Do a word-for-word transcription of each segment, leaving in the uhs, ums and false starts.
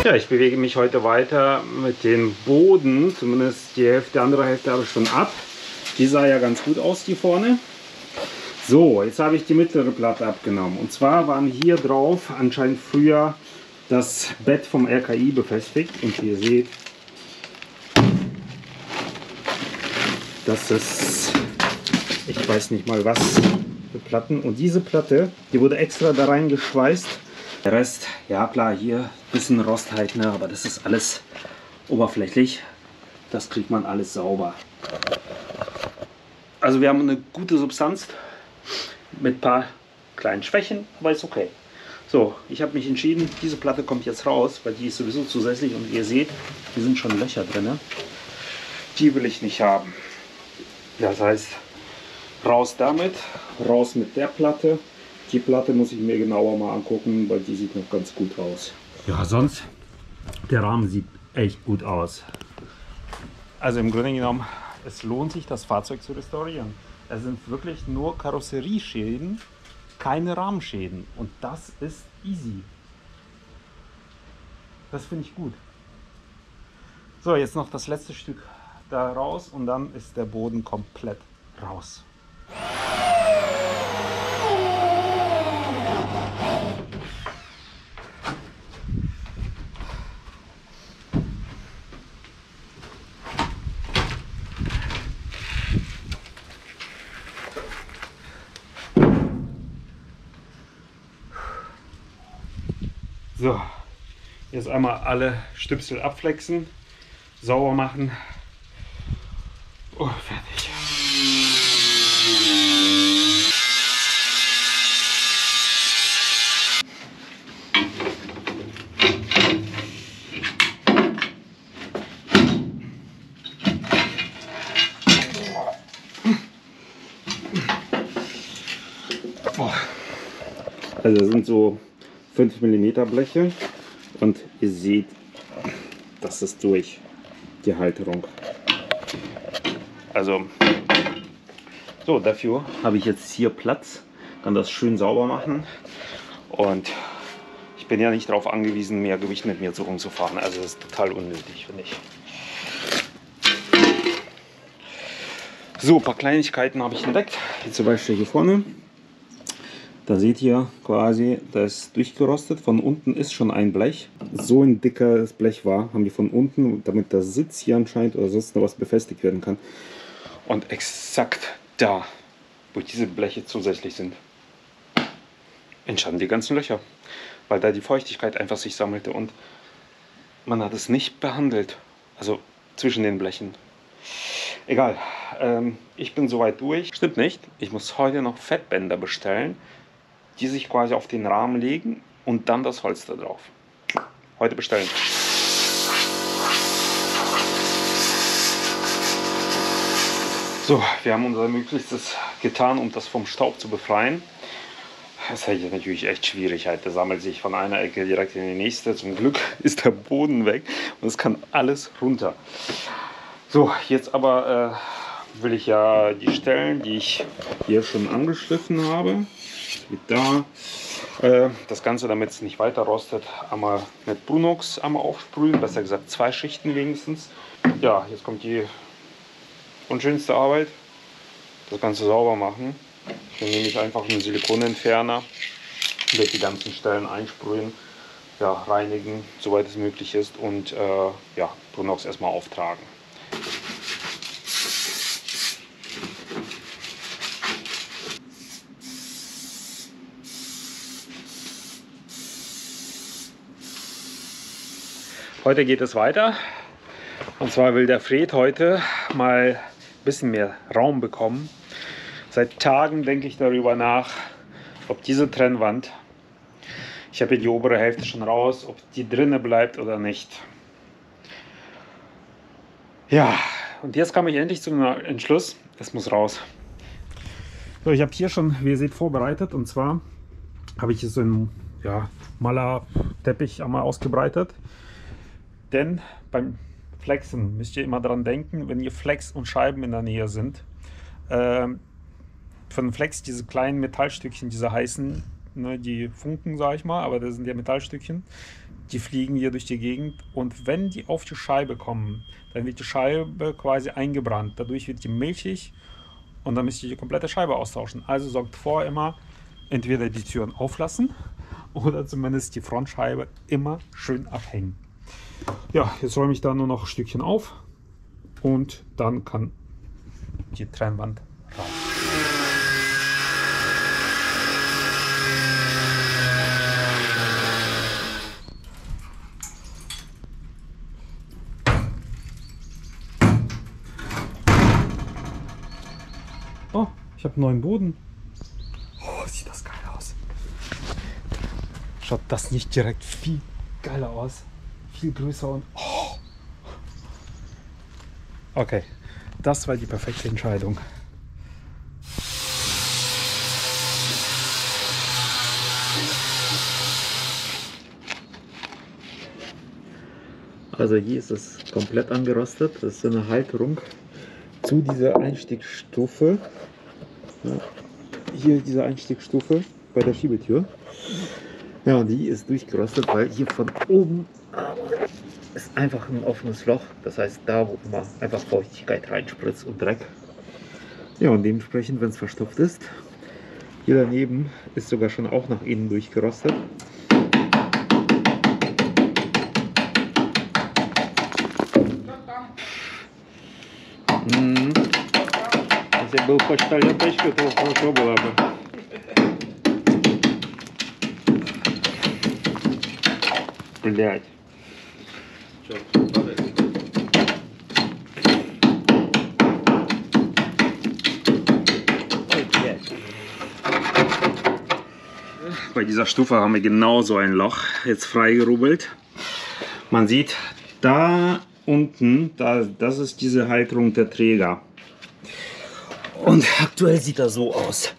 Ja, ich bewege mich heute weiter mit dem Boden, zumindest die Hälfte, die andere Hälfte habe ich schon ab. Die sah ja ganz gut aus, die vorne. So, jetzt habe ich die mittlere Platte abgenommen. Und zwar waren hier drauf anscheinend früher das Bett vom R K I befestigt. Und wie ihr seht, das ist, ich weiß nicht mal was für Platten. Und diese Platte, die wurde extra da reingeschweißt. Der Rest, ja klar, hier ein bisschen Rost halt, ne, aber das ist alles oberflächlich. Das kriegt man alles sauber. Also wir haben eine gute Substanz mit ein paar kleinen Schwächen, aber ist okay. So, ich habe mich entschieden, diese Platte kommt jetzt raus, weil die ist sowieso zusätzlich und ihr seht, hier sind schon Löcher drin. Ne? Die will ich nicht haben. Das heißt, raus damit, raus mit der Platte. Die Platte muss ich mir genauer mal angucken, weil die sieht noch ganz gut aus. Ja, sonst, der Rahmen sieht echt gut aus. Also im Grunde genommen, es lohnt sich, das Fahrzeug zu restaurieren. Es sind wirklich nur Karosserieschäden, keine Rahmenschäden. Und das ist easy. Das finde ich gut. So, jetzt noch das letzte Stück da raus und dann ist der Boden komplett raus. So, jetzt einmal alle Stüpsel abflexen, sauber machen. Oh, fertig. Also das sind so fünf Millimeter Bleche und ihr seht, das ist durch die Halterung. Also so, dafür habe ich jetzt hier Platz, kann das schön sauber machen und ich bin ja nicht darauf angewiesen, mehr Gewicht mit mir so rumzufahren. Also das ist total unnötig, finde ich. So, ein paar Kleinigkeiten habe ich entdeckt. Hier zum Beispiel hier vorne. Da seht ihr quasi, das ist durchgerostet. Von unten ist schon ein Blech. So ein dickes Blech war, haben die von unten, damit der Sitz hier anscheinend oder sonst noch was befestigt werden kann. Und exakt da, wo diese Bleche zusätzlich sind, entstanden die ganzen Löcher. Weil da die Feuchtigkeit einfach sich sammelte und man hat es nicht behandelt. Also zwischen den Blechen. Egal, ähm, ich bin soweit durch. Stimmt nicht, ich muss heute noch Fettbänder bestellen, die sich quasi auf den Rahmen legen und dann das Holz da drauf. Heute bestellen. So, wir haben unser Möglichstes getan, um das vom Staub zu befreien. Das ist ja natürlich echt Schwierigkeit. Der sammelt sich von einer Ecke direkt in die nächste. Zum Glück ist der Boden weg und es kann alles runter. So, jetzt aber äh, will ich ja die Stellen, die ich hier schon angeschliffen habe, wie da, äh, das Ganze, damit es nicht weiter rostet, einmal mit Brunox einmal aufsprühen, besser gesagt zwei Schichten wenigstens. Ja, jetzt kommt die unschönste Arbeit, das Ganze sauber machen. Dann nehme ich einfach einen Silikonentferner, werde die ganzen Stellen einsprühen, ja, reinigen, soweit es möglich ist und äh, ja, Brunox erstmal auftragen. Heute geht es weiter und zwar will der Fred heute mal ein bisschen mehr Raum bekommen. Seit Tagen denke ich darüber nach, ob diese Trennwand, ich habe hier die obere Hälfte schon raus, ob die drinne bleibt oder nicht. Ja, und jetzt kam ich endlich zum Entschluss, es muss raus. So, ich habe hier schon, wie ihr seht, vorbereitet und zwar habe ich hier so einen ja, Malerteppich einmal ausgebreitet. Denn beim Flexen müsst ihr immer daran denken, wenn ihr Flex und Scheiben in der Nähe sind. Ähm, von Flex, diese kleinen Metallstückchen, diese heißen, ne, die Funken, sage ich mal, aber das sind ja Metallstückchen, die fliegen hier durch die Gegend und wenn die auf die Scheibe kommen, dann wird die Scheibe quasi eingebrannt, dadurch wird die milchig und dann müsst ihr die komplette Scheibe austauschen. Also sorgt vor immer, entweder die Türen auflassen oder zumindest die Frontscheibe immer schön abhängen. Ja, jetzt räume ich da nur noch ein Stückchen auf und dann kann die Trennwand raus. Oh, ich habe einen neuen Boden. Oh, sieht das geil aus. Schaut das nicht direkt viel geiler aus? Viel größer und... Oh. Okay, das war die perfekte Entscheidung. Also hier ist es komplett angerostet. Das ist eine Halterung zu dieser Einstiegsstufe. Ja, hier diese Einstiegsstufe bei der Schiebetür. Ja, und die ist durchgerostet, weil hier von oben ist einfach ein offenes Loch. Das heißt, da wo immer einfach Feuchtigkeit reinspritzt und Dreck. Ja, und dementsprechend, wenn es verstopft ist, hier daneben ist sogar schon auch nach innen durchgerostet. Mm. Если был почтальон тачка, то хорошо было бы. Блять. Bei dieser Stufe haben wir genau so ein Loch jetzt freigerubbelt. Man sieht da unten, da, das ist diese Halterung der Träger. Und aktuell sieht das so aus.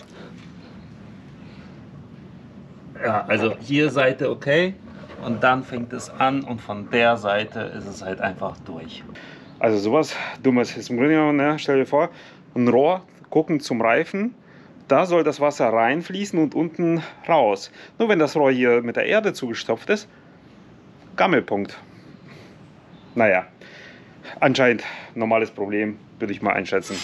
Ja, also hier Seite okay und dann fängt es an und von der Seite ist es halt einfach durch. Also sowas Dummes ist im Grunde genommen, ne? Stell dir vor, ein Rohr gucken zum Reifen, da soll das Wasser reinfließen und unten raus. Nur wenn das Rohr hier mit der Erde zugestopft ist, Gammelpunkt. Naja, anscheinend normales Problem, würde ich mal einschätzen.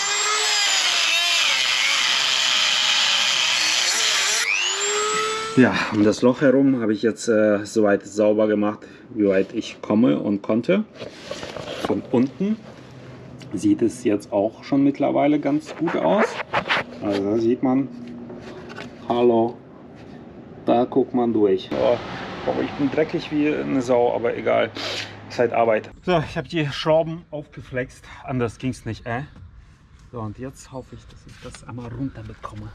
Ja, um das Loch herum habe ich jetzt äh, soweit sauber gemacht, wie weit ich komme und konnte. Von unten sieht es jetzt auch schon mittlerweile ganz gut aus. Also da sieht man, hallo, da guckt man durch. Oh, oh, ich bin dreckig wie eine Sau, aber egal, ist halt Arbeit. So, ich habe die Schrauben aufgeflext, anders ging es nicht, äh? So, und jetzt hoffe ich, dass ich das einmal runter bekomme.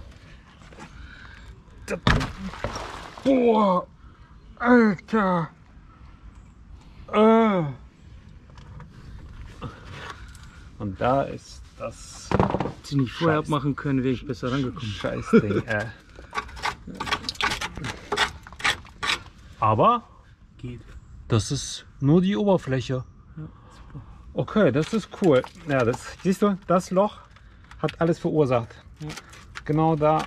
Boah, Alter. Äh. Und da ist das. Sie nicht vorher abmachen können, wäre ich besser rangekommen. Scheißding, äh. Aber geht. Das ist nur die Oberfläche. Ja, super. Okay, das ist cool. Ja, das siehst du, das Loch hat alles verursacht. Ja. Genau da.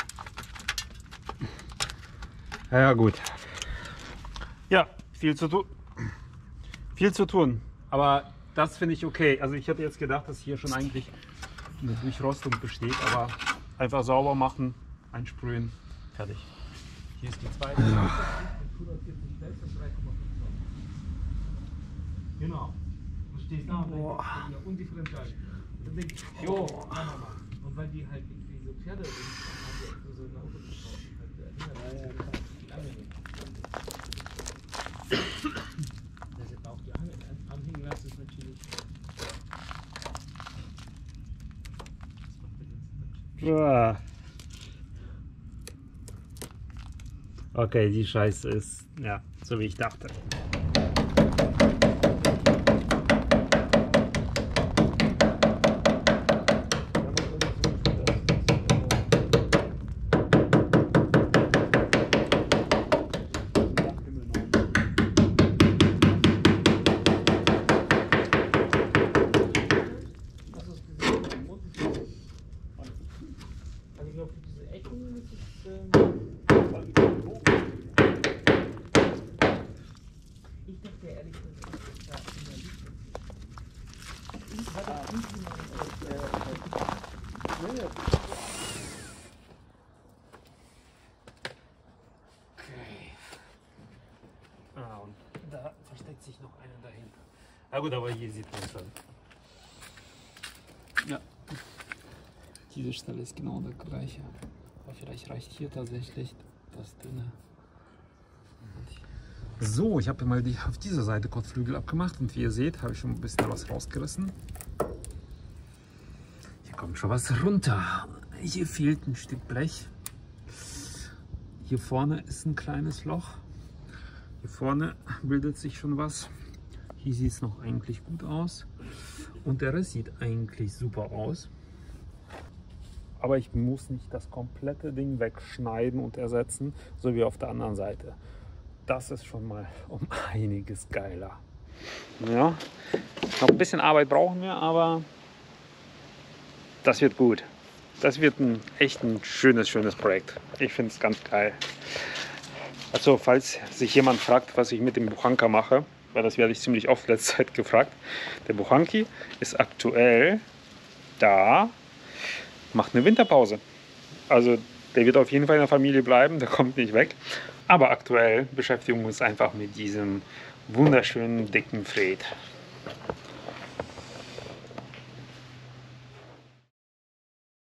Ja, gut. Ja, viel zu tun. Viel zu tun. Aber das finde ich okay. Also ich hätte jetzt gedacht, dass hier schon eigentlich eine Durchrostung besteht, aber einfach sauber machen, einsprühen, fertig. Hier ist die zweite. Ja. Genau. Du stehst da und denkst, undifferenziell. Und dann denkst du, jo, kann man machen. Und weil die halt irgendwie so Pferde sind, haben die extra so eine Auto gekauft. Das jetzt auch die anhängen lassen ist natürlich. Okay, die Scheiße ist, ja, so wie ich dachte. Also ich glaube, für diese Ecken ist es. Ähm Okay. Ah, und da versteckt sich noch einer dahinter. Na gut, aber hier sieht man schon. Ja. Diese Stelle ist genau der gleiche. Aber vielleicht reicht hier tatsächlich das dünne. So, ich habe mal die, auf dieser Seite Kotflügel abgemacht und wie ihr seht, habe ich schon ein bisschen was rausgerissen. Hier kommt schon was runter. Hier fehlt ein Stück Blech. Hier vorne ist ein kleines Loch. Hier vorne bildet sich schon was. Hier sieht es noch eigentlich gut aus. Und der Rest sieht eigentlich super aus. Aber ich muss nicht das komplette Ding wegschneiden und ersetzen, so wie auf der anderen Seite. Das ist schon mal um einiges geiler. Ja, noch ein bisschen Arbeit brauchen wir, aber das wird gut. Das wird ein echt ein schönes, schönes Projekt. Ich finde es ganz geil. Also, falls sich jemand fragt, was ich mit dem Buchanka mache, weil das werde ich ziemlich oft letzte Zeit gefragt. Der Buchanki ist aktuell da, macht eine Winterpause. Also, der wird auf jeden Fall in der Familie bleiben, der kommt nicht weg. Aber aktuell beschäftigen wir uns einfach mit diesem wunderschönen, dicken Fred.